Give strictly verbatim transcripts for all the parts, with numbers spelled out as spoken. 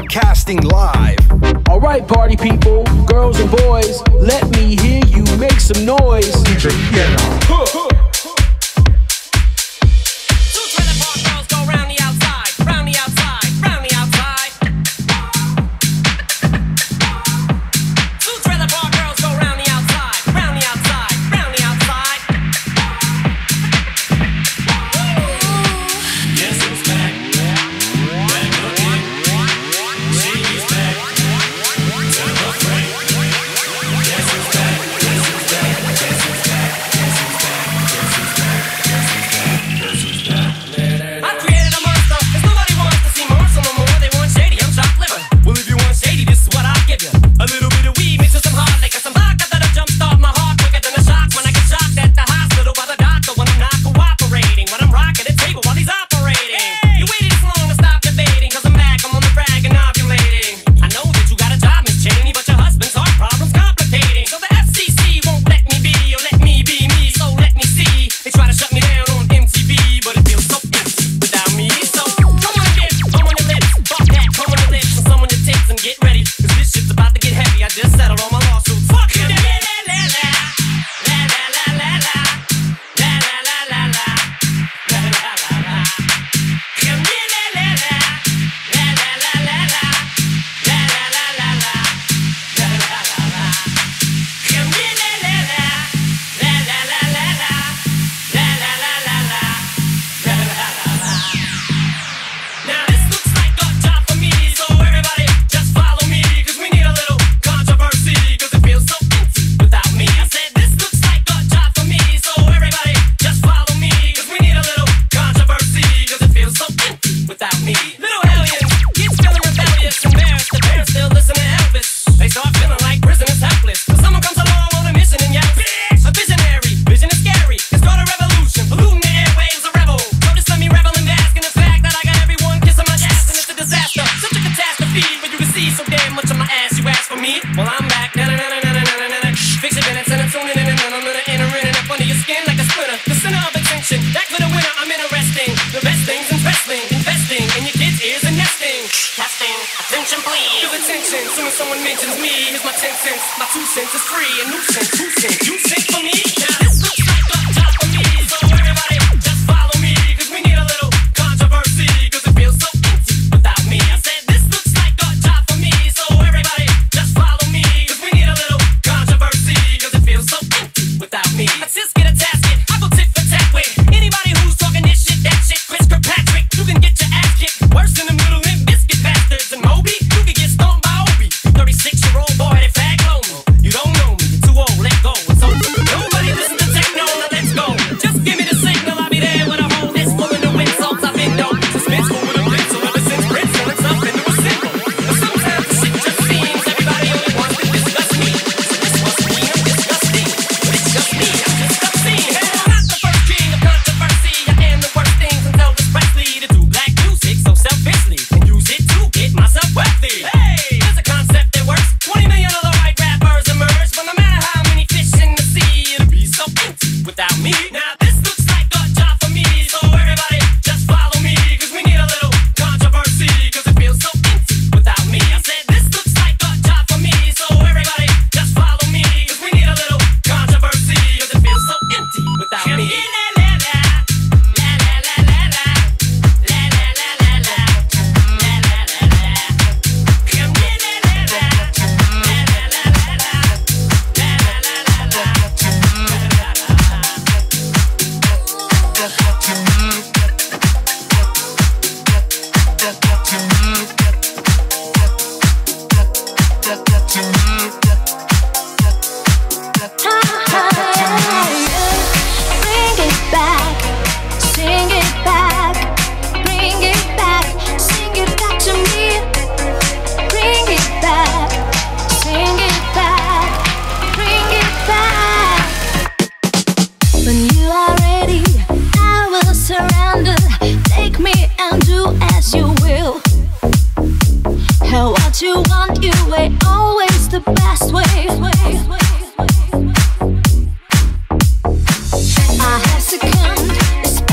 broadcasting live. Alright, party people, girls and boys, let me hear you make some noise. D J Piano. Huh, huh.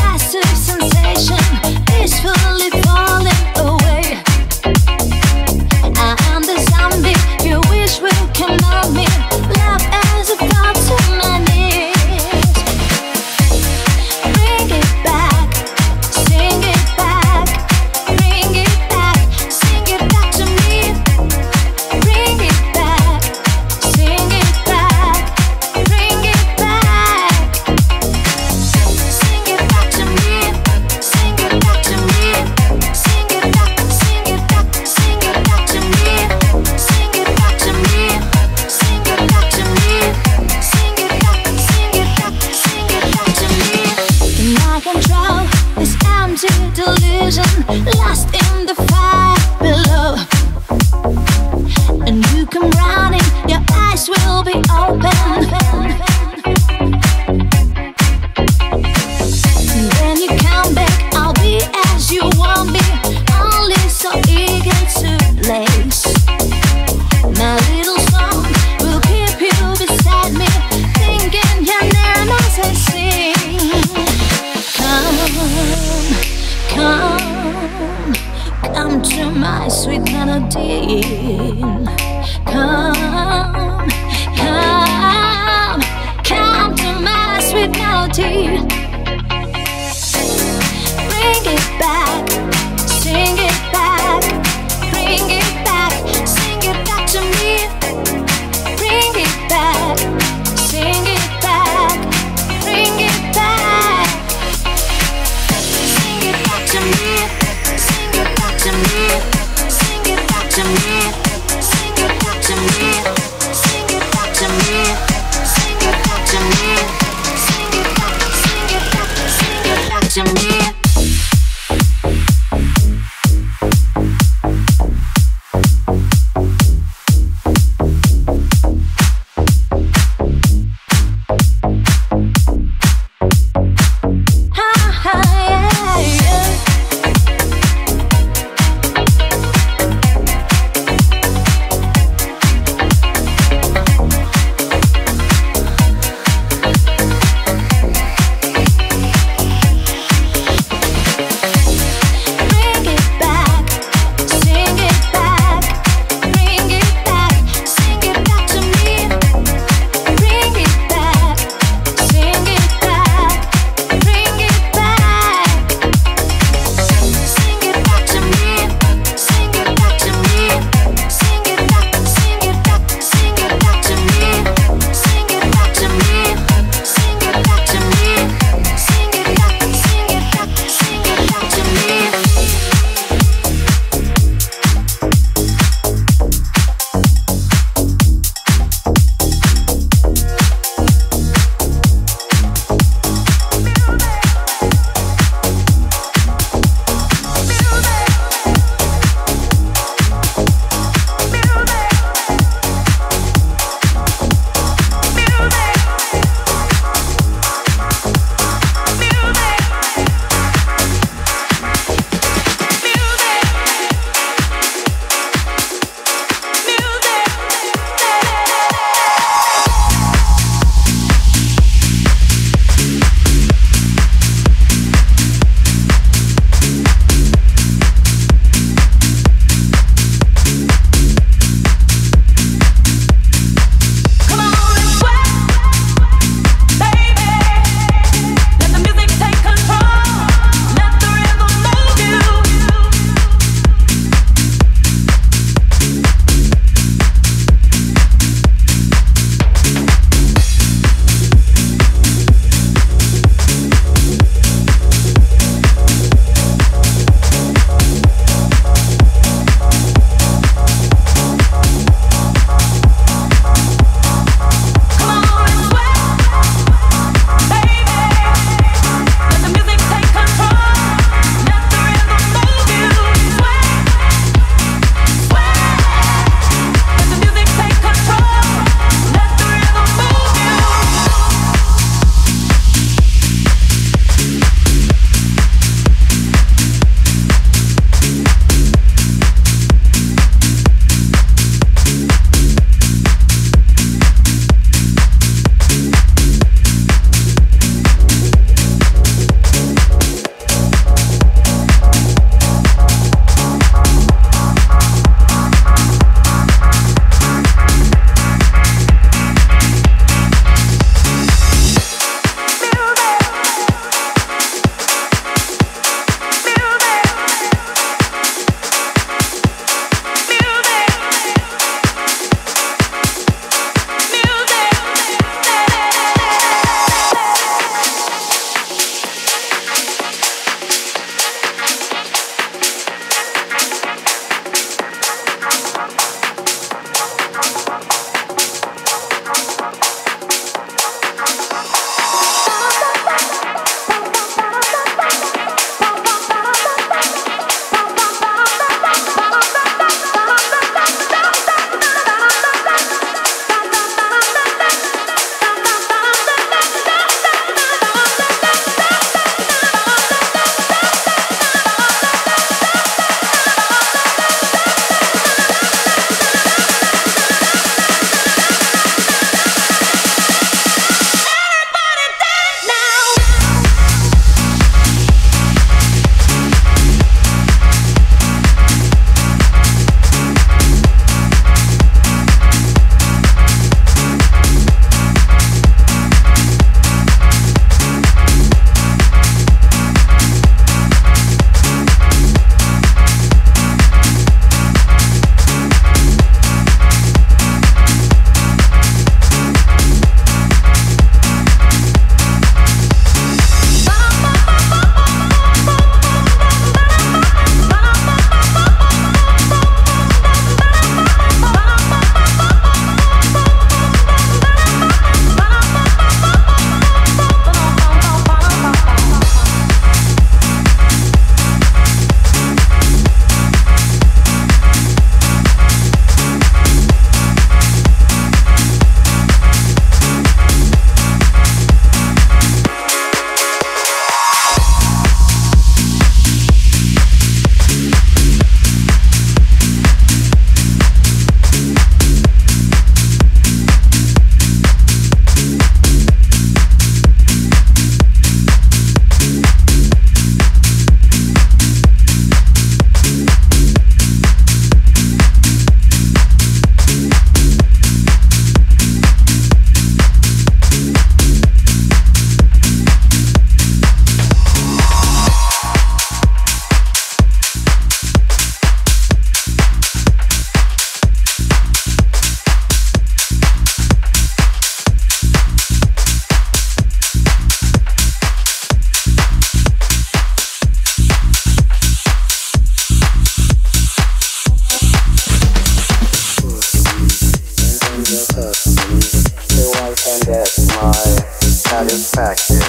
Sensation is fully falling away. vision, lost in the fire below. And you come running, your eyes will be open. When you come back, I'll be as you want me, only so eager to lace. My little song will keep you beside me, thinking you're near as I sing. Come, come, come to my sweet melody. Come, come, come to my sweet melody. Bring it back, sing it back, bring it back, sing it back to me. Bring it back, sing it back, bring it back. Sing it back to me, sing it back to me, sing it back to me, sing it back to me, sing it back to me, sing it back to me, sing it back, sing it back, sing it back to me.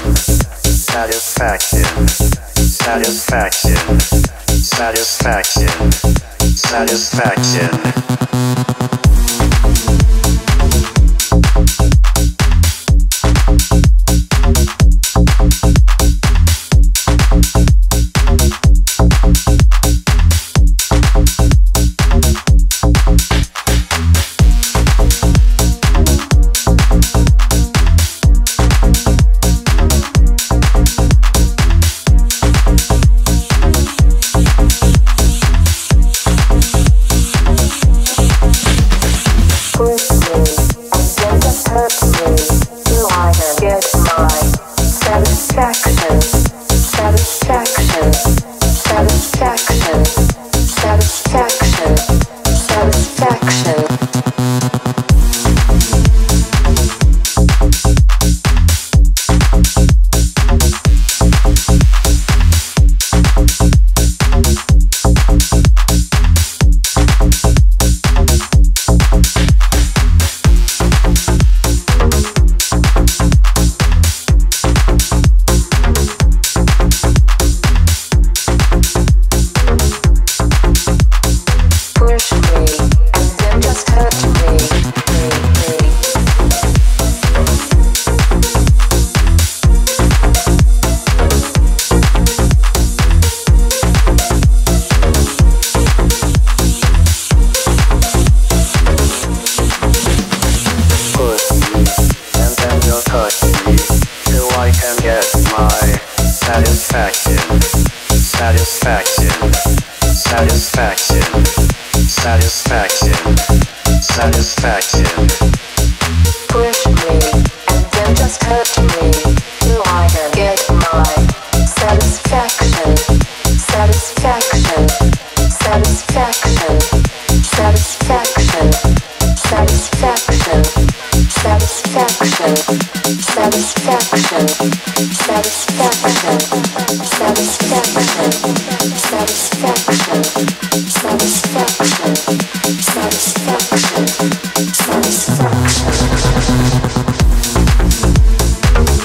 satisfaction, satisfaction, satisfaction, satisfaction. Satisfaction.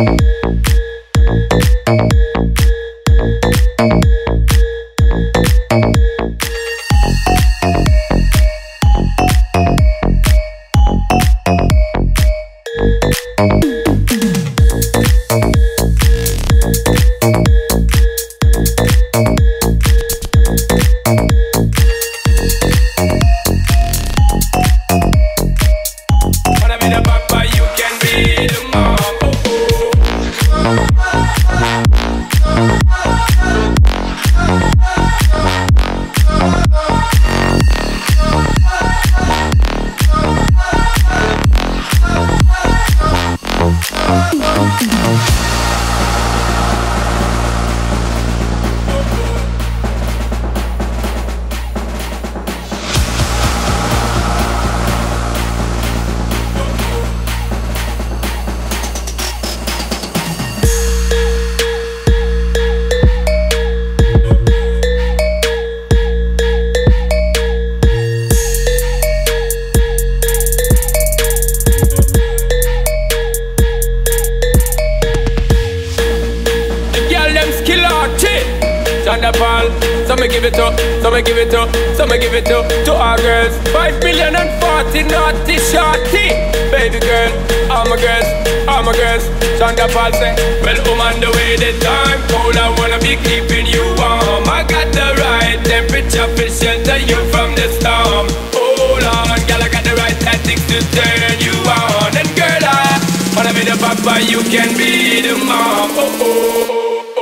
So me give it up, so me give it up, so me give it up to our girls. Five million and forty naughty shorty. Baby girl, all my girls, all my girls. Shonda Paul say, well, I'm on the way, the time cold, I wanna be keeping you warm. I got the right temperature to shelter you from the storm. Hold on, girl, I got the right tactics to turn you on. And girl, I wanna be the papa, you can be the mom. Oh, oh, oh.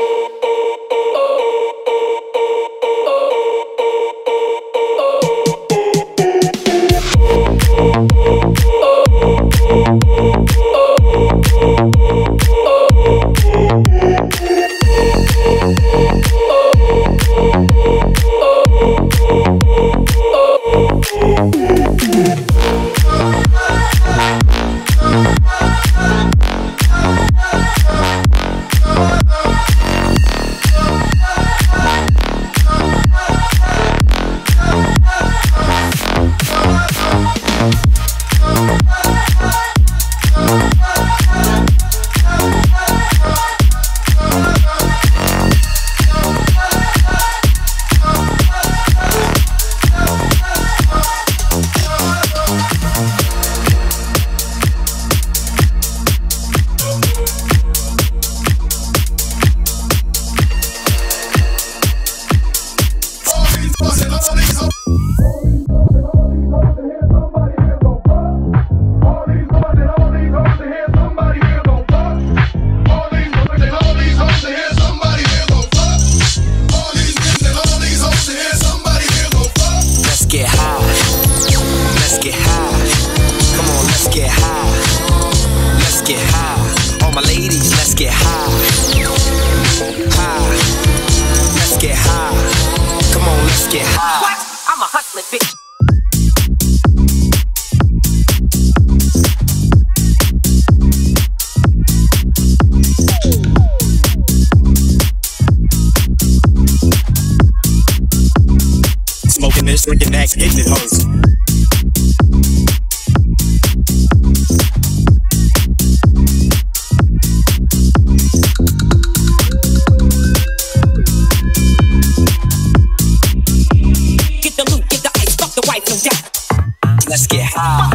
Drinking that, getting it hoes. Get the loot, get the ice, fuck the wife, no doubt. Let's get high.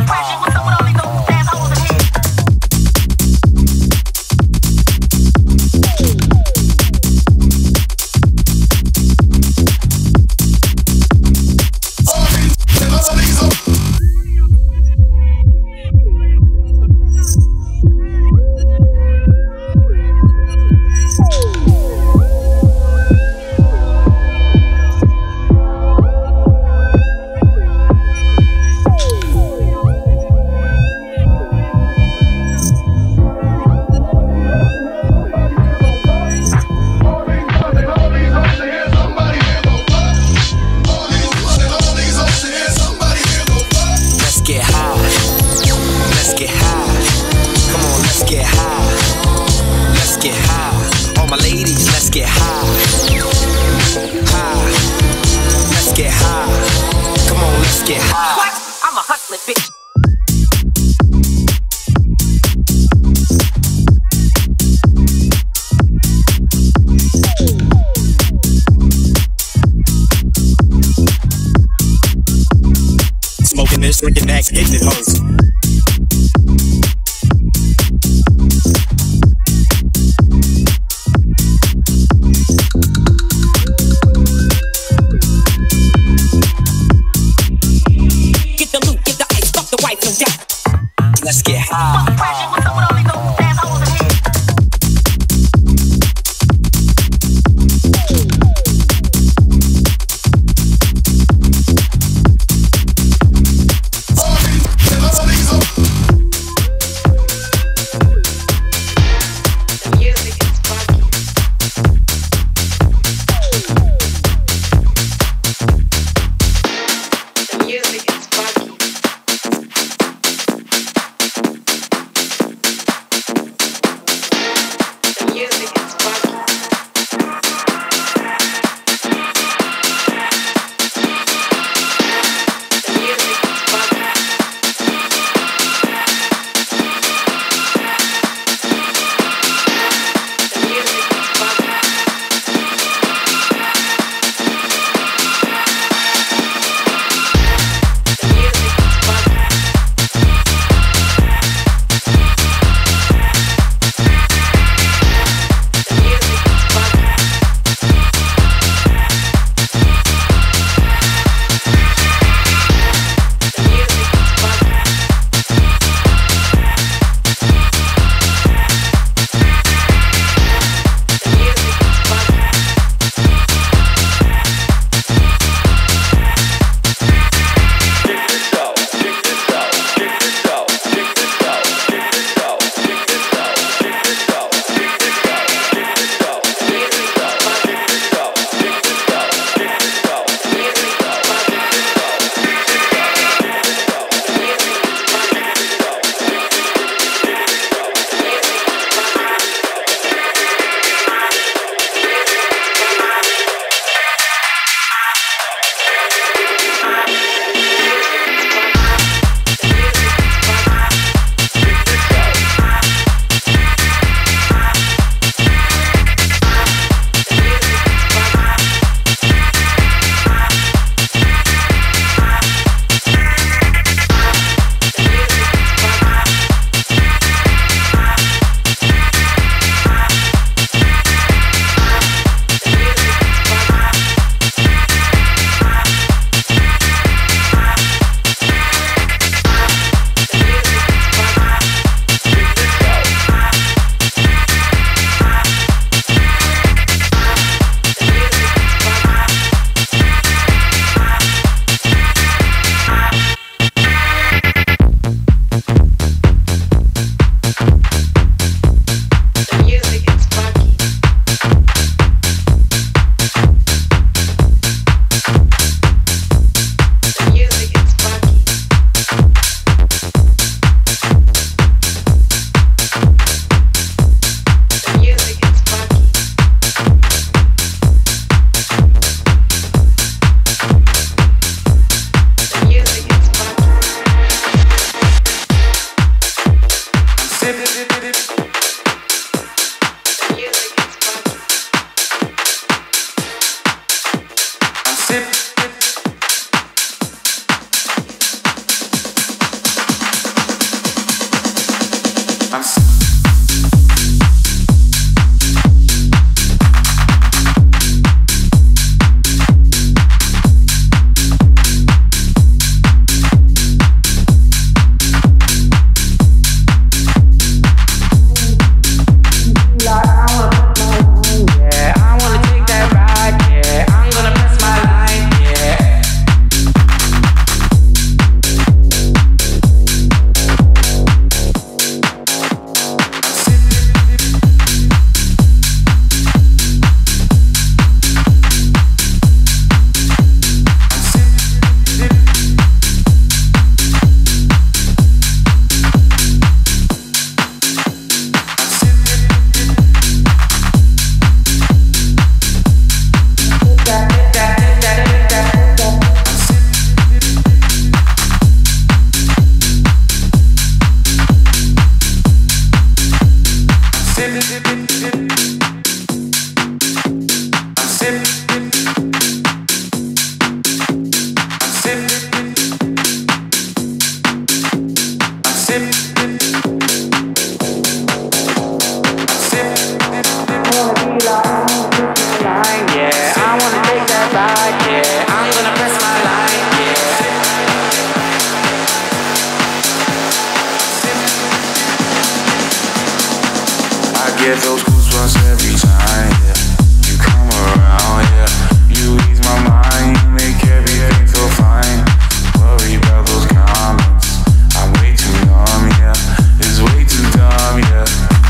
Get those goosebumps every time, yeah. You come around, yeah. You ease my mind, you make everything feel fine. Worry about those comments, I'm way too numb, yeah. It's way too dumb, yeah.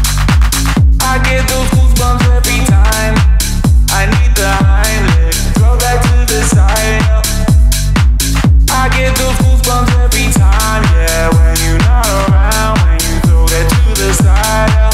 I get those goosebumps every time. I need the Heimlich, throw that to the side, yeah. I get those goosebumps every time, yeah. When you're not around, when you throw that to the side, yeah.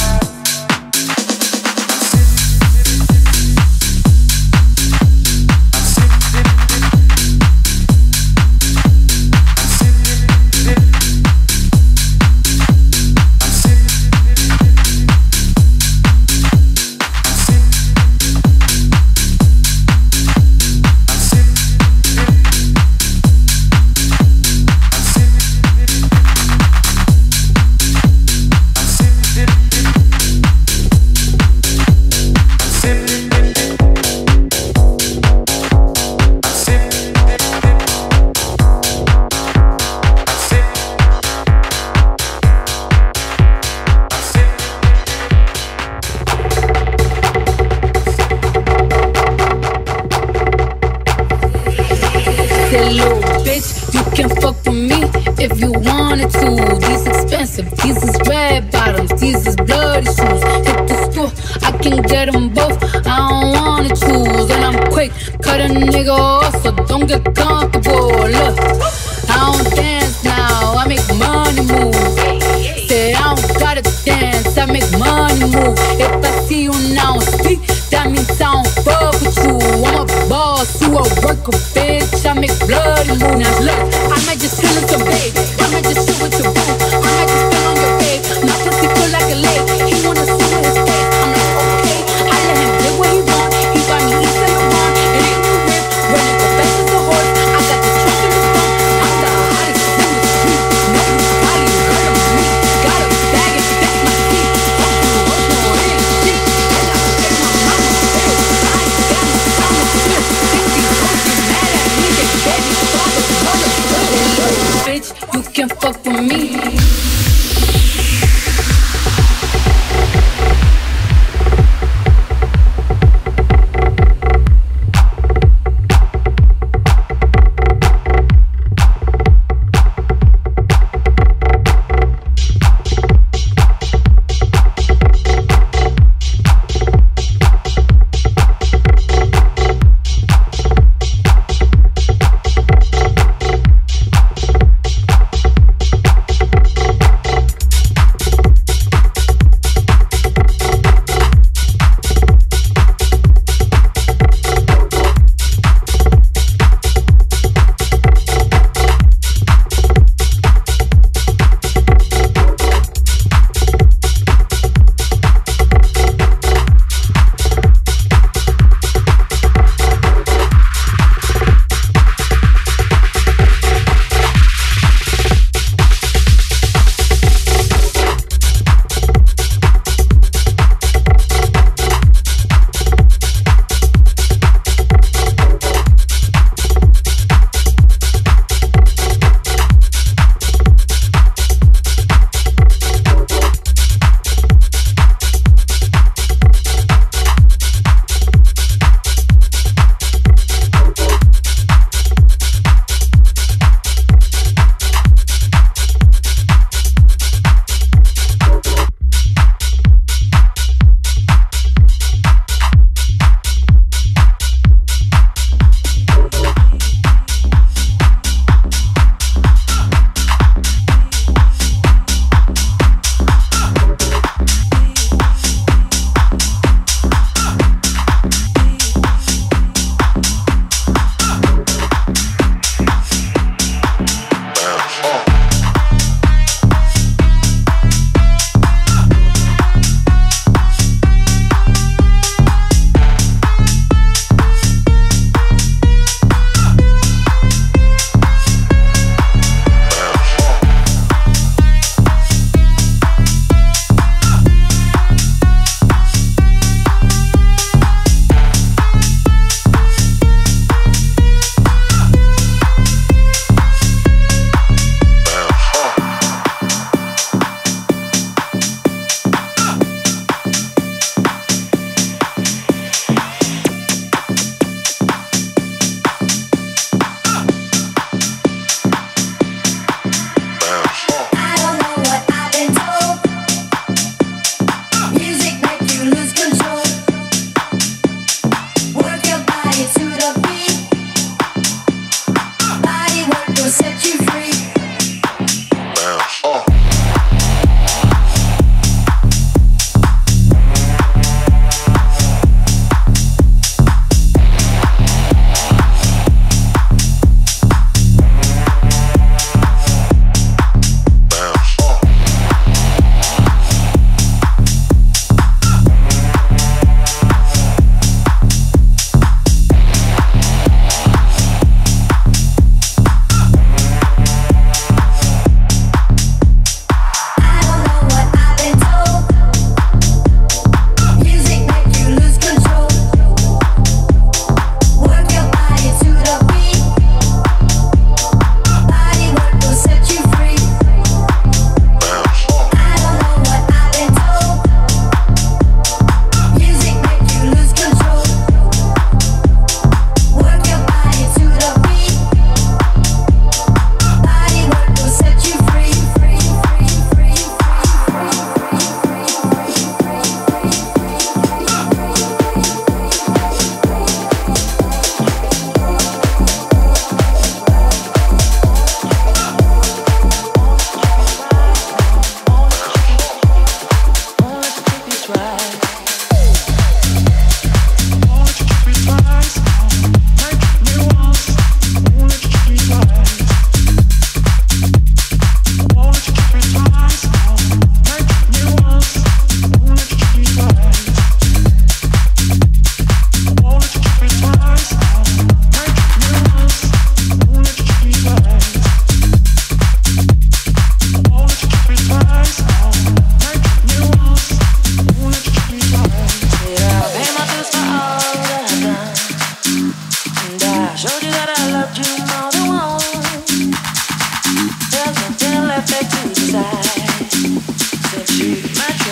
These is red bottoms, these is bloody shoes. Hit the store, I can get them both. I don't wanna choose, and I'm quick, cut a nigga off, so don't get comfortable. Look, I don't dance now, I make money move. Say I don't gotta dance, I make money move. If I see you now speak, that means I don't fuck with you. I'm a boss, you a worker, bitch. I make bloody moves. Now look, I might just chill with your babe, I might just chill with your boo. I might just spill on your babe, my pussy feel like a lake. He wanna see with his face, I'm like okay. I let him live what he want, he buy me east and the one. It ain't no whip, running go fast as a horse. I got the trunk in the front, I'm the hottest in the street. No, you probably heard of me. Got a bag and that's my seat. Fuck you, what's no ain't shit. And I pay my mama bill, I ain't got no time to flip. Think these hoes get mad at me, they baby father, brother, brother.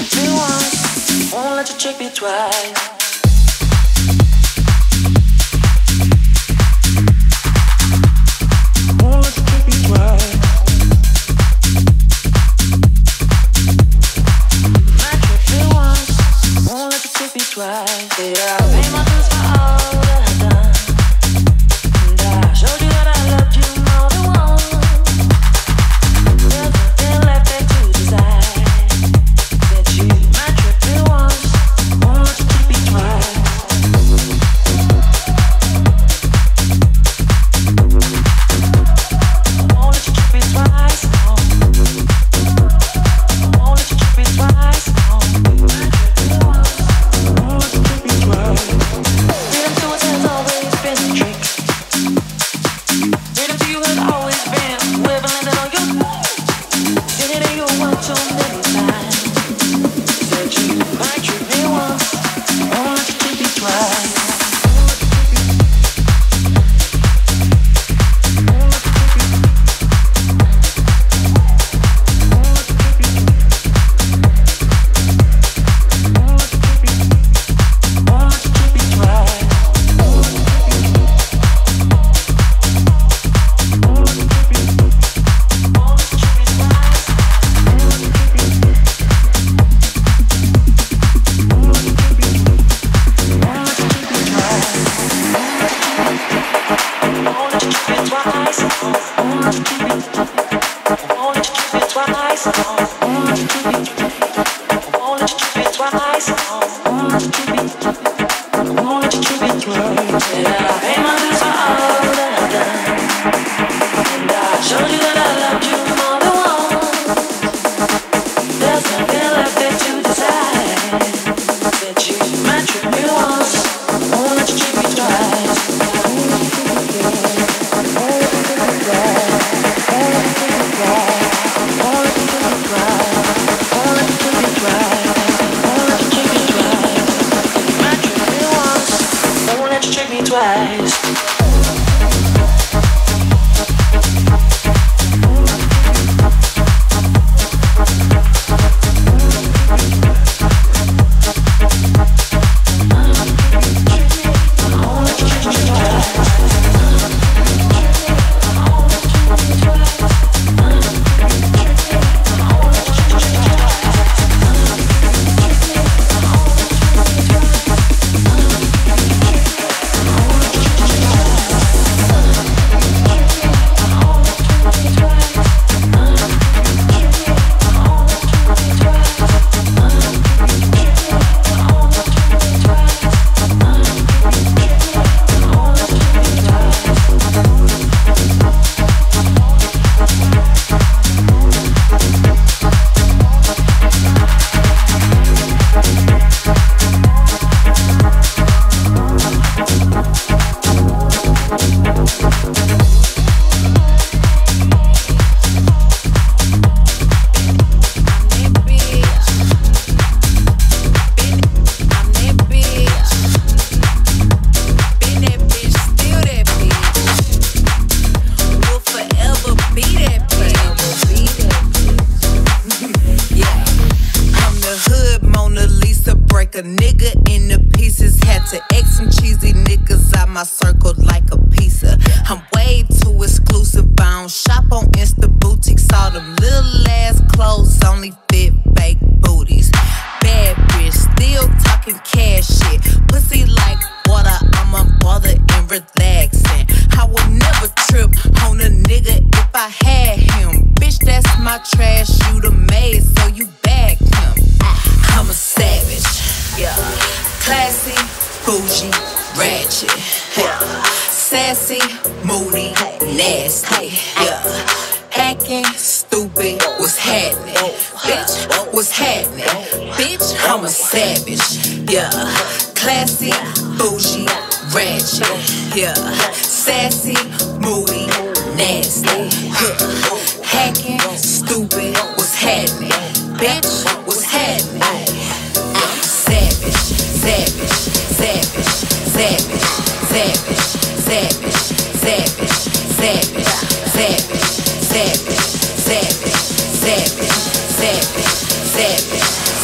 Savage, savage, savage, savage, savage,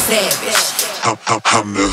savage. I'm, I'm, I'm the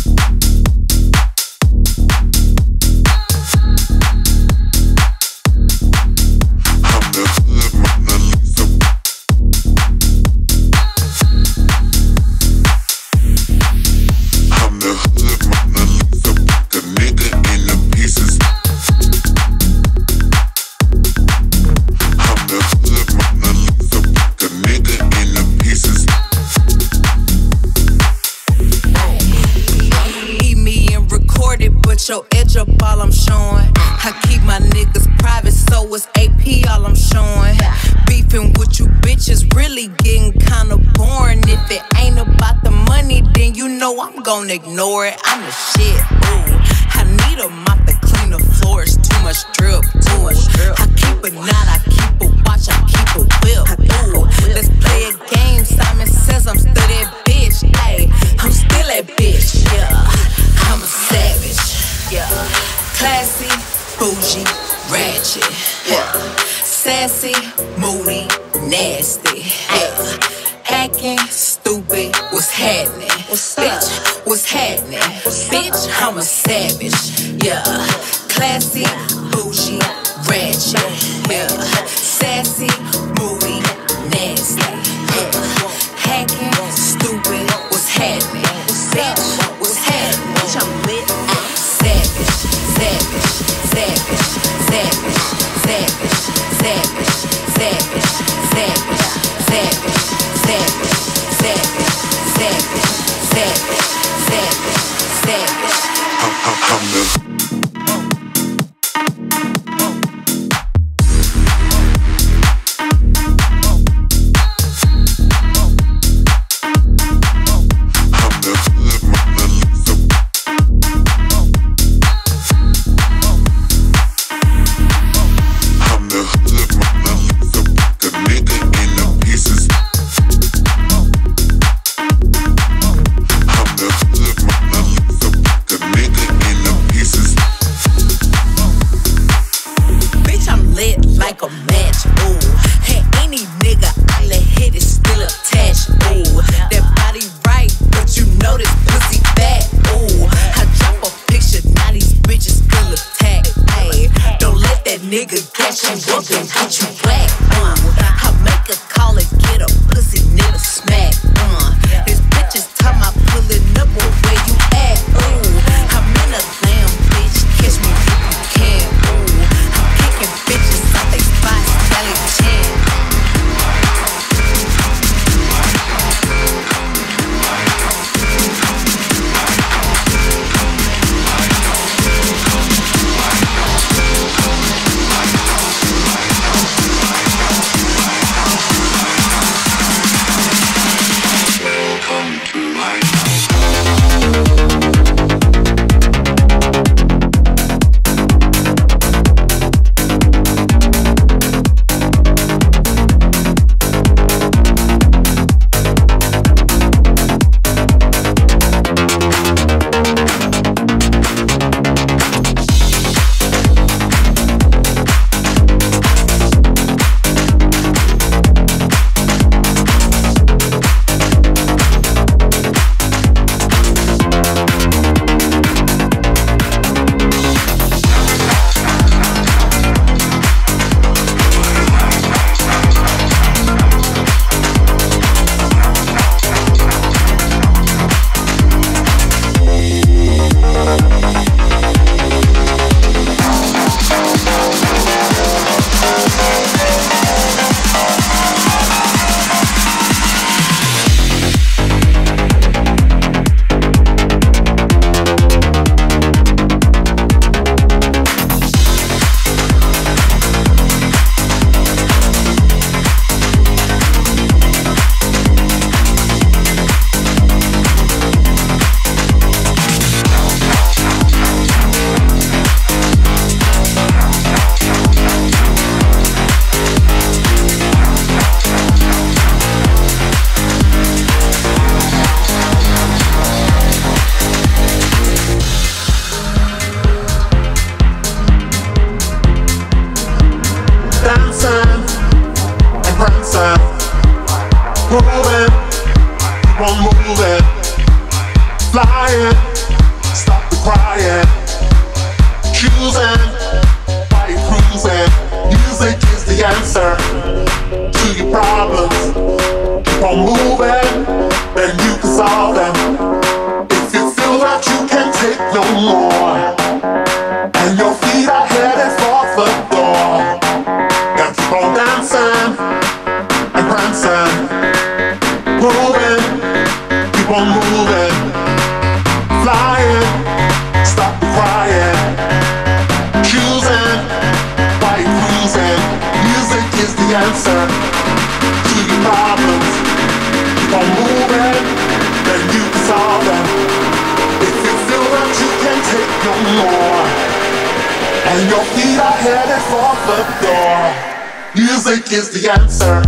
Your edge up, all I'm showing. I keep my niggas private, so it's A P, all I'm showing. Beefing with you bitches really getting kinda boring. If it ain't about the money, then you know I'm gonna ignore it. I'm the shit, ooh. I need a mop to clean the floors, too much drip, ooh. I keep a knot, I keep a watch, I keep a whip, ooh. Let's play a game, Simon says I'm still that bitch, ayy. I'm still that bitch, yeah. I'm a savage. Yeah, classy, bougie, ratchet. Yeah, sassy, moody, nasty. Yeah, hacking, stupid. What's happening? What's bitch? What's happening? Bitch, I'm a savage. Yeah, classy, bougie, ratchet. Yeah, sassy, moody, nasty. Yeah, hacking, stupid. What's happening? Bitch, what's happening? Bitch, I'm lit. Savage, savage, savage, savage, savage, savage, savage, savage, savage, savage, savage, savage, savage, savage, savage. I'm Flying, stop the crying. Choosing, why you cruising? Music is the answer to your problems. Keep on moving, then you can solve them. If you feel that you can't take no more, and your feet are headed for the door, gotta keep on dancing and prancing, moving, keep on moving, flying, stop the crying, choosing, why you cruising? Music is the answer to your problems. Keep on moving, then you can solve them. If you feel that you can't take no more, and your feet are headed for the door, music is the answer.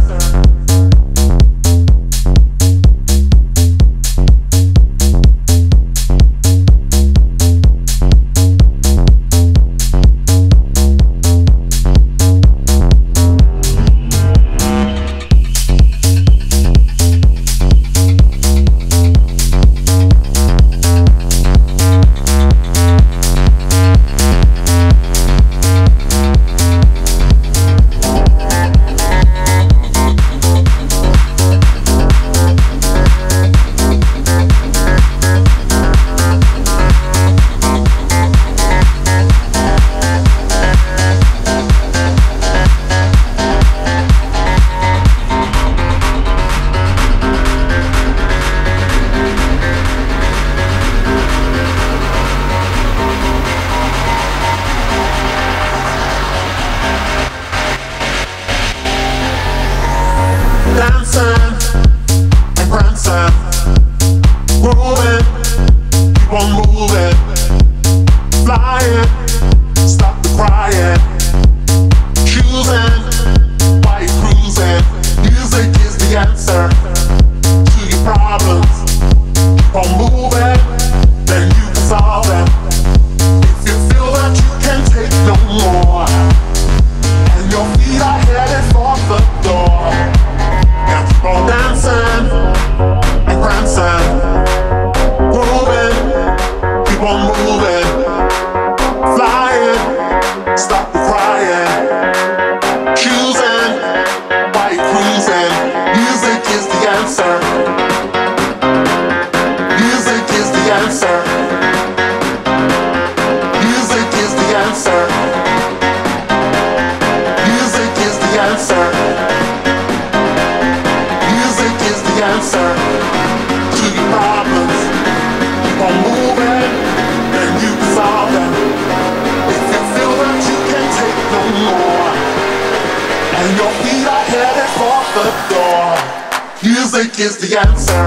Dancing and prancing, moving, keep on moving, flying, stop the crying, choosing, why you cruising? Music is the answer to your problems. Keep on moving, then you can solve them. If you feel that you can't take no more, and your feet are headed for the door, keep on dancing and prancing, moving, keep on moving, flying, stop the crying, choosing, why you cruising? Music is the answer. Music is the answer. Music is the answer. Music is the answer. Music is the answer to your problems. Keep on moving, then you can solve them. If you feel that you can't take no more, and your feet are headed for the door, music is the answer.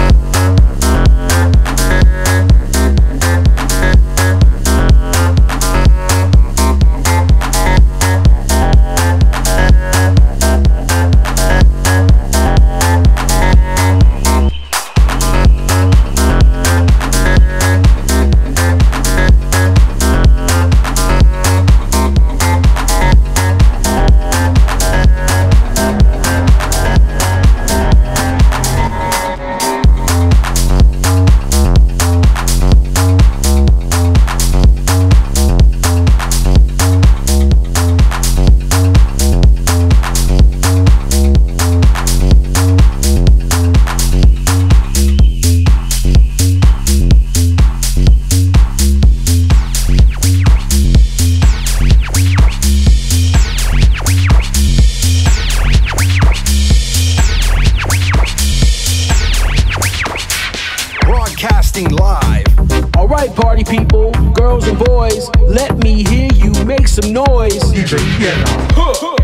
Broadcasting live. Alright, party people, girls and boys, let me hear you make some noise. D J Piano.